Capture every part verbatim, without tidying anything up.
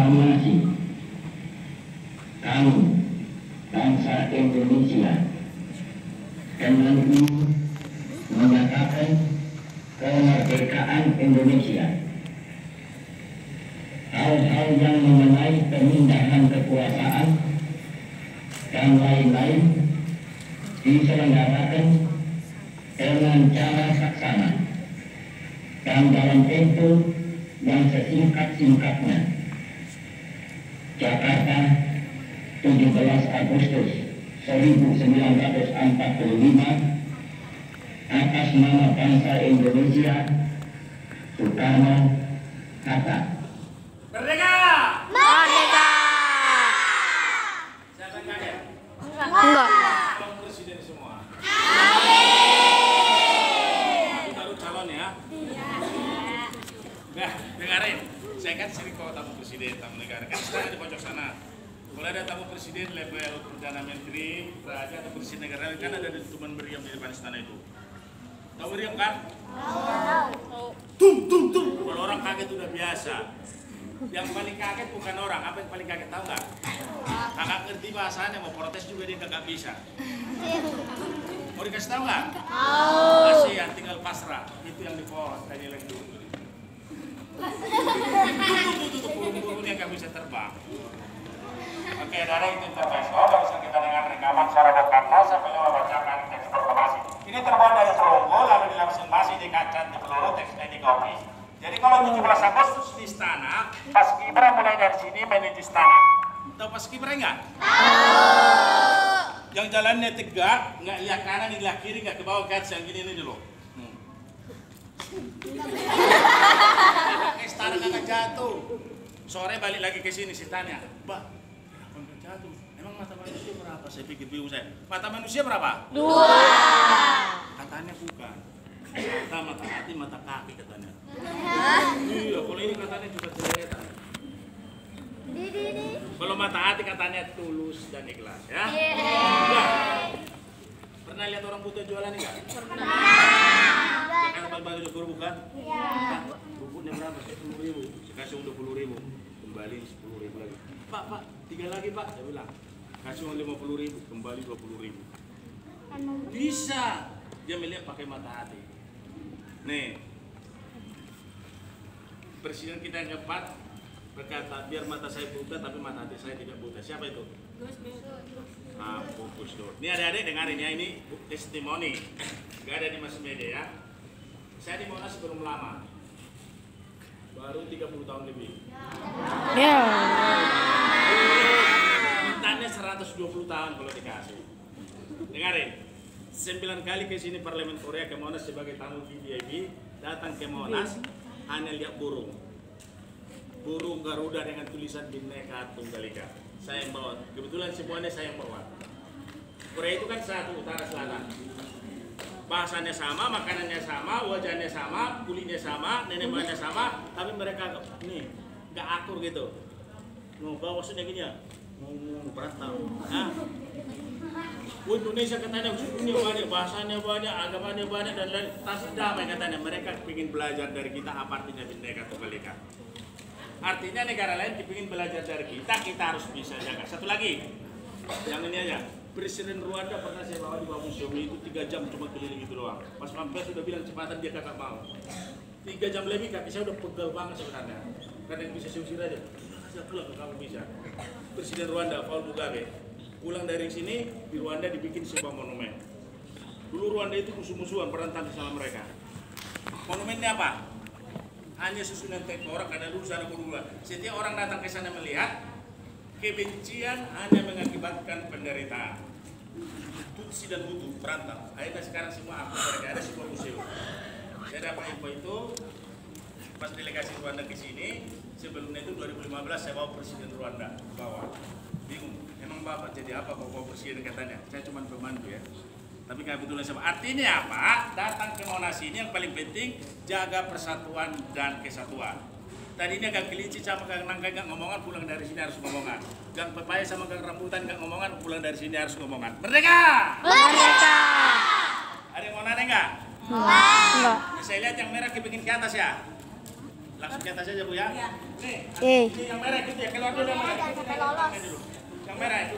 proklamasi kami bangsa Indonesia kembali menyatakan kemerdekaan Indonesia. Hal-hal yang mengenai pemindahan kekuasaan dan lain-lain diselenggarakan dengan cara saksana dan dalam tempo yang sesingkat-singkatnya. Jakarta, tujuh belas Agustus seribu sembilan ratus empat puluh lima. Atas nama bangsa Indonesia, Soekarno Hatta. Merdeka! Merdeka! Siapa yang kaget? Enggak. Calon presiden semua. Amin. Baru calon ya? Nah, dengarin. Saya kan sering kau tamu presiden, tamu negara. Kan sekarang di pojok sana. Kalau ada tamu presiden level Perdana Menteri, Raja atau Presiden negara, kan ada di Tuman Meriam di depan istana itu. Tahu Meriam kan? Tum, tum, tum. Kalau orang kaget udah biasa. Yang paling kaget bukan orang, apa yang paling kaget tahu nggak? Kakak ngerti bahasanya, mau protes juga dia nggak bisa. Mau dikasih tahu nggak? Masih yang tinggal pasrah, itu yang di pos, tadi lagi dulu. Burung-burung yang nggak bisa terbang. Oke, dari itu intermezzo, bisa kita dengar rekaman suara Bung Karno sambil membacakan teks proklamasi. Ini terbuat dari perunggu, lalu dilapisin masih di kaca, di peluru, teksnya di kopi. Jadi kalau tujuh belas Agustus di istana, pas Kibra mulai dari sini menuju istana. Tahu pas Kibra nggak? Tahu. Yang jalannya tegak, nggak iya kanan, iya kiri, nggak ke bawah, kaca yang gini ini dulu. Hmm. Ke istana nggak jatuh. Sore balik lagi ke sini, si tanya, Mbak, kenapa nggak jatuh? Emang mata manusia berapa? Saya pikir bingung saya. Mata manusia berapa? Dua. Katanya bukan. Mata, mata hati, mata kaki katanya. Iya, kalau ini katanya juga cerita. Kalau mata hati katanya tulus dan ikhlas, ya. Enggak. Pernah lihat orang buta jualan enggak? Pernah. Jangan bagi syukur bukan? Iya. Bubuknya berapa? Sepuluh ribu. Saya kasih dua puluh ribu. Kembali sepuluh ribu lagi. Pak, Pak, tiga lagi Pak. Saya bilang. Kasih lima puluh ribu. Kembali dua puluh ribu. Bisa. Dia melihat pakai mata hati. Nih. Presiden kita yang keempat berkata, biar mata saya buta tapi mata hati saya tidak buta. Siapa itu? Gus Dur. Ah, Gus Dur. Ini adik-adik dengarin ya, ini testimoni. Gak ada di mass media ya. Saya di Monas belum lama. Baru tiga puluh tahun lebih. Ya. Mintanya seratus dua puluh tahun kalau dikasih. Dengarin. Sembilan kali ke sini Parlemen Korea ke Monas sebagai tamu V V I P. Datang ke Monas hanya lihat burung. Burung Garuda dengan tulisan Bhinneka Tunggal Ika. Saya yang bawa. Kebetulan semuanya saya yang bawa. Korea itu kan satu utara selatan. Bahasanya sama, makanannya sama, wajahnya sama, kulitnya sama, nenek moyangnya sama, tapi mereka nih nggak akur gitu. Mau bawa maksudnya gini ya, ngomong berantem. Nah, Indonesia katanya sukunya banyak, bahasanya banyak, agamanya banyak dan lain. Tasik damai katanya. Mereka ingin belajar dari kita apa artinya Bhinneka Tunggal Ika. Artinya negara lain ingin belajar dari kita, kita harus bisa jaga. Satu lagi, yang ini aja. Presiden Rwanda pernah saya bawa di bawah museum itu tiga jam cuma keliling itu doang. Pas mampir sudah bilang cepatan dia kakak mau. Tiga jam lebih kaki saya udah pegal banget sebenarnya. Karena bisa usir aja. Saya pulang kalau bisa. Presiden Rwanda Paul Mugabe pulang dari sini di Rwanda dibikin sebuah monumen. Dulu Rwanda itu musuh-musuhan berantem sama mereka. Monumennya apa? Hanya susunan teks orang karena dulu sana dulu. Setiap orang datang ke sana melihat. Kebencian hanya mengakibatkan penderitaan. Tutsi dan Hutu berantem. Akhirnya sekarang semua aku mereka ada sebuah museum. Saya dapat info itu pas delegasi Rwanda ke sini. Sebelumnya itu dua ribu lima belas saya bawa Presiden Rwanda bawa. Bingung. Emang Bapak jadi apa bawa Presiden katanya? Saya cuma pembantu ya. Tapi kebetulan sama. Artinya apa? Datang ke Monas ini yang paling penting jaga persatuan dan kesatuan. Tadinya Gang Kelinci sama Gang Nangka nggak ngomongan, pulang dari sini harus ngomongan. Gang Pepaya sama Gang Rambutan nggak ngomongan, pulang dari sini harus ngomongan. Merdeka! Merdeka! Ada yang mau nanya nggak? Enggak. Saya lihat yang merah kepingin ke atas ya. Langsung ke atas aja Bu ya. Nih, Eh. ini yang merah gitu ya, keluar dulu yang merah. Jangan sampai lolos. Yang merah itu.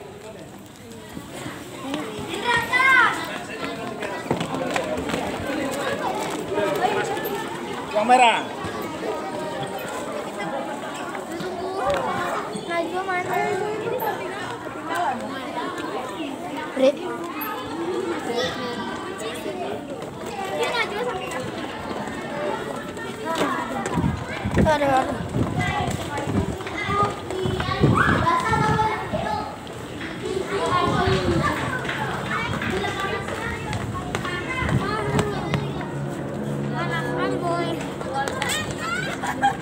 Yang merah. Najwa mana? Bre. Dia Najwa sampai Ada ada.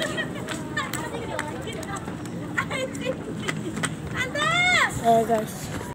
Eh guys.